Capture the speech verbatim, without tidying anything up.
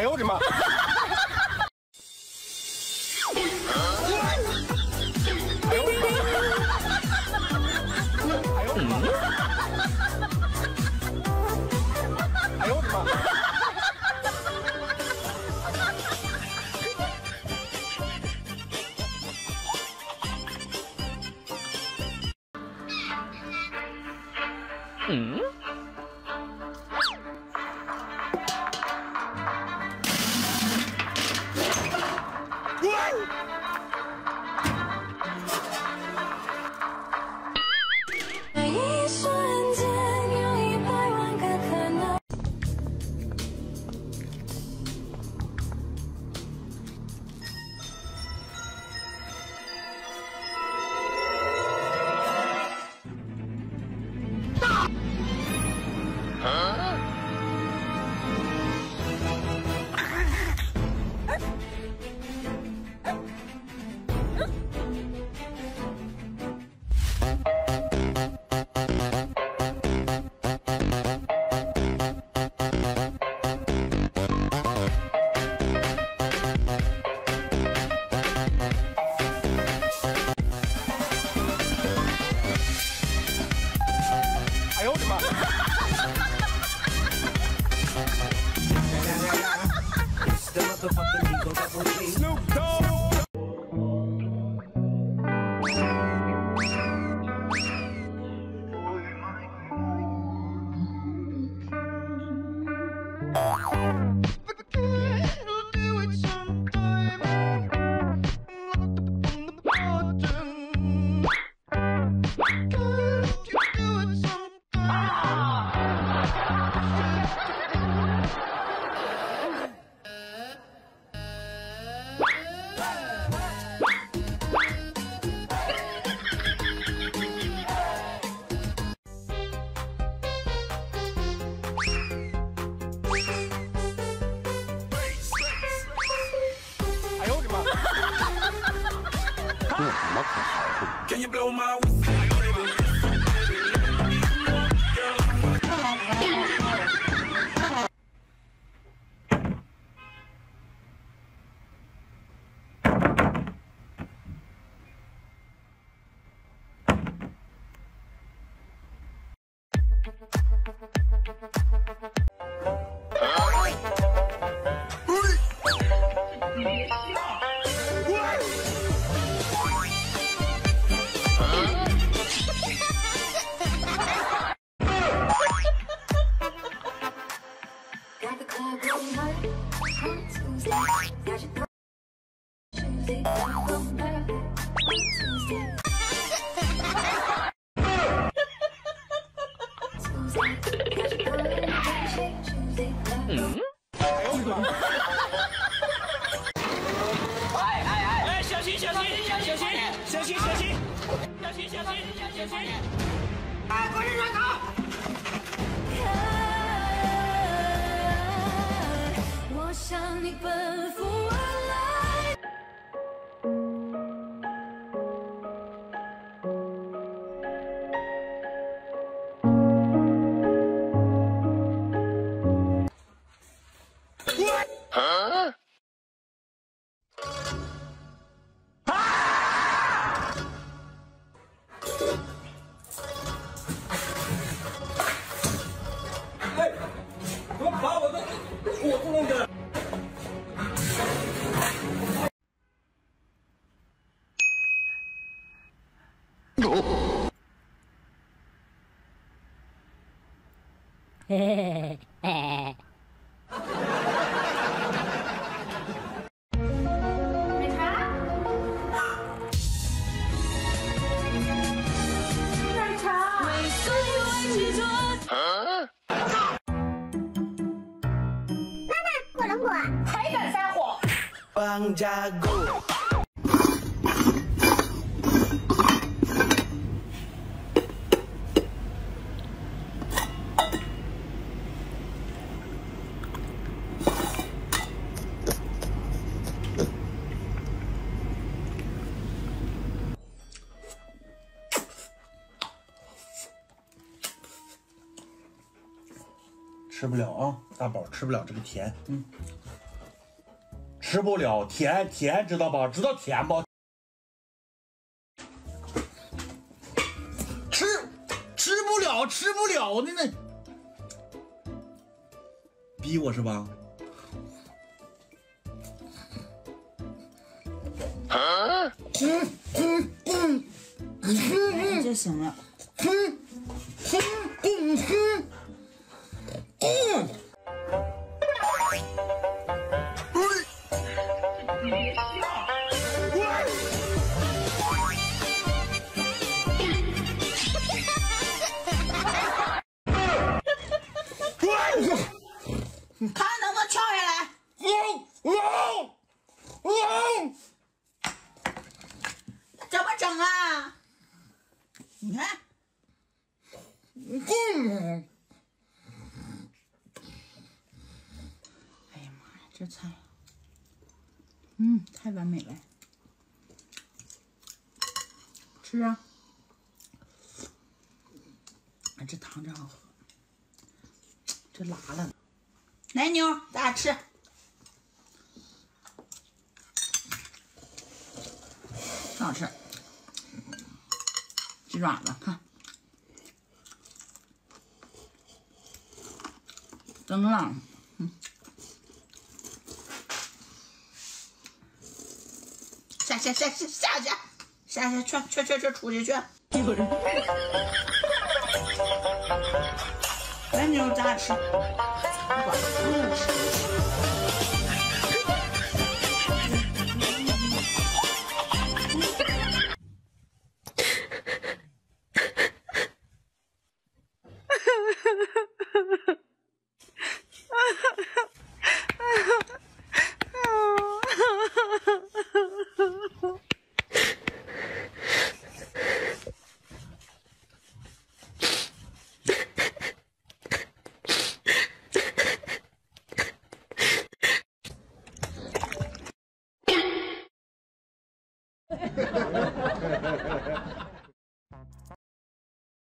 呦我的妈！哎呦我的妈！哎呦我的妈！哎呦我的妈！ 嗯。 哎呦我的妈！ Snoop Dogg。哎呦我的妈！ 这有什么可豪横的？ Can you blow my whistle? 嗯。 哎呦我的妈！ 哎哎哎！哎，小心小心小心小心小心小心小心小心小心！哎，快点转头！ 向你奔赴而来。 啊！ 啊！哎，我把我的火不弄的。 嘿嘿嘿嘿。奶茶。奶茶。为所有爱执着。 啊！ 妈妈，火龙果， 还敢撒谎？ 放假狗。 吃不了啊，大宝吃不了这个甜。嗯， 吃不了甜甜，知道吧？知道甜不？吃吃不了，吃不了的呢，逼我是吧？ 嗯嗯嗯嗯，就行了。嗯嗯嗯嗯嗯。 看能不能跳下来？怎么整啊？你看，哎呀妈呀，这菜，嗯，太完美了。吃啊！哎，这汤真好喝，这辣了。 来妞，咱俩吃，挺好吃。鸡爪子，看，真辣。嗯，下下下下下去，下下去去去去出去去。有人。来妞，咱俩吃。 不管不吃。